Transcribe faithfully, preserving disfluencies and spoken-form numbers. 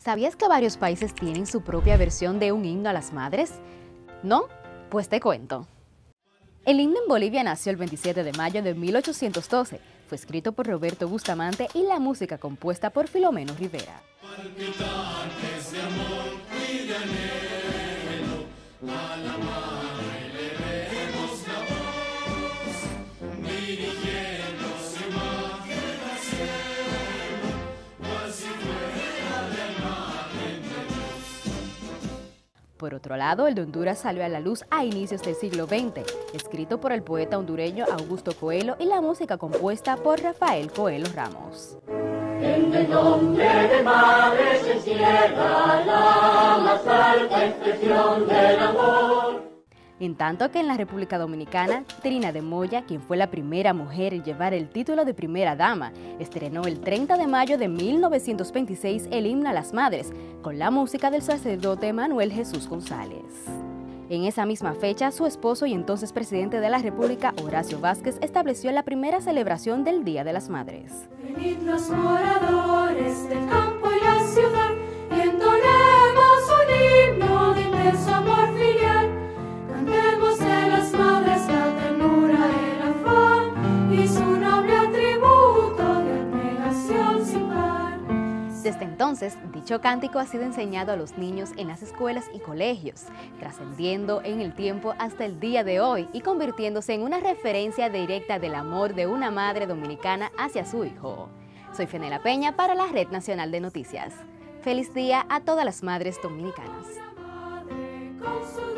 ¿Sabías que varios países tienen su propia versión de un himno a las madres? ¿No? Pues te cuento. El himno en Bolivia nació el veintisiete de mayo de mil ochocientos doce. Fue escrito por Roberto Bustamante y la música compuesta por Filomeno Rivera. Por otro lado, el de Honduras salió a la luz a inicios del siglo veinte, escrito por el poeta hondureño Augusto Coelho y la música compuesta por Rafael Coelho Ramos. En el nombre de madre se encierra la más alta expresión del amor. En tanto que en la República Dominicana, Trina de Moya, quien fue la primera mujer en llevar el título de primera dama, estrenó el treinta de mayo de mil novecientos veintiséis el himno a las madres, con la música del sacerdote Manuel Jesús González. En esa misma fecha, su esposo y entonces presidente de la República, Horacio Vázquez, estableció la primera celebración del Día de las Madres. Venid los moradores del campo y la ciudad, y entonemos un himno de inmenso amor filial. Cantemos de las madres la ternura, el afán y su noble atributo de abnegación sin par. Desde entonces, dicho cántico ha sido enseñado a los niños en las escuelas y colegios, trascendiendo en el tiempo hasta el día de hoy y convirtiéndose en una referencia directa del amor de una madre dominicana hacia su hijo. Soy Fenela Peña para la Red Nacional de Noticias. Feliz día a todas las madres dominicanas.